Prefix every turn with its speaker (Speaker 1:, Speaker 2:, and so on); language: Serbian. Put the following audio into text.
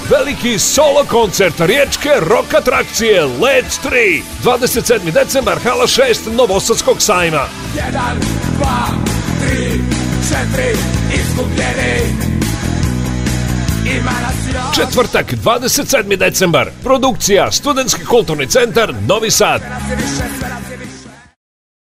Speaker 1: veliki solo koncert riječke rock atrakcije Led 3. 27. decembar, hala 6 Novosadskog sajma.
Speaker 2: 1, 2, 3, 4, izgubljeni.
Speaker 1: Četvrtak, 27. decembar, produkcija Studentski kulturni centar Novi Sad.